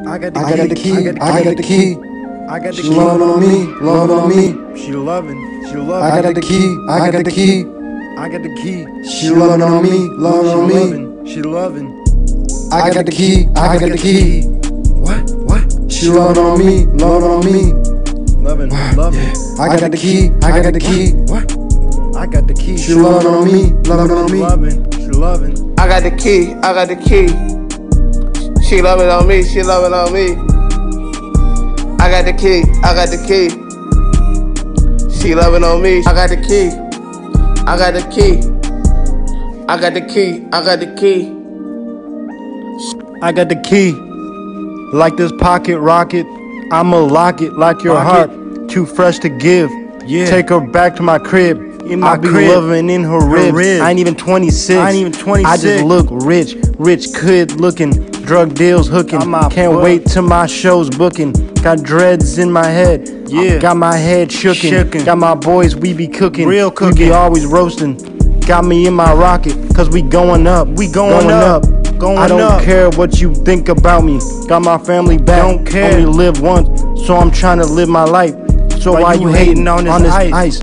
I got the key. I got the key. I got the She key. loving on me, loving on me. She loving. I got the key. I got the key. I got the key. She loving on me, loving on me. She loving. I got the key. I got the key. What? She loving on me, loving on me. Loving. I got the key. I got the key. What? I got the key. She loving on me, loving on me. She loving. I got the key, I got the key. She loving on me, she loving on me. I got the key, I got the key. She loving on me. I got the key, I got the key. I got the key, I got the key. I got the key. Like this pocket rocket, I'ma lock it like your heart. Too fresh to give. Yeah. Take her back to my crib. I be loving in her ribs. I ain't even 26. I just look rich. Rich kid looking. Drug deals hooking. Can't wait till my show's booking. Got dreads in my head. Yeah. Got my head shookin'. Got my boys, we be cooking. Real cooking. We be always roasting. Got me in my rocket, cause we going up. We going up. I don't care what you think about me. Got my family back. Don't care. Only live once, so I'm trying to live my life. So why you hating on this ice?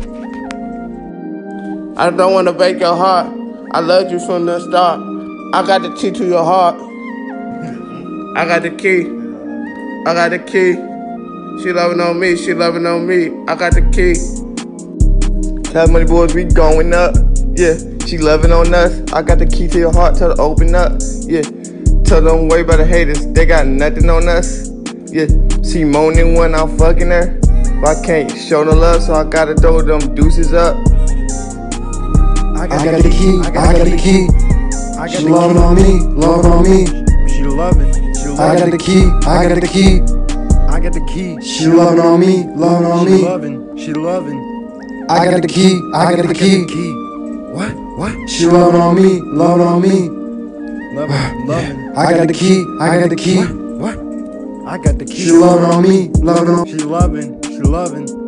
I don't wanna break your heart. I loved you from the start. I got the key to your heart. I got the key. I got the key. She loving on me, she loving on me. I got the key. Cash Money Boys, we going up. Yeah, she loving on us. I got the key to your heart, tell her open up. Yeah, tell them worry about the haters. They got nothing on us. Yeah, she moaning when I'm fucking her. But I can't show no love, so I gotta throw them deuces up. I got the key. I got the key. She loving on me, loving on me. She loving. I got the key. I got the key. I got the key. She loving on me, loving on me. She loving. I got the key. I got the key. What? She loving on me, loving on me. Loving. I got the key. I got the key. What? I got the key. She loving on me, loving on me. She loving.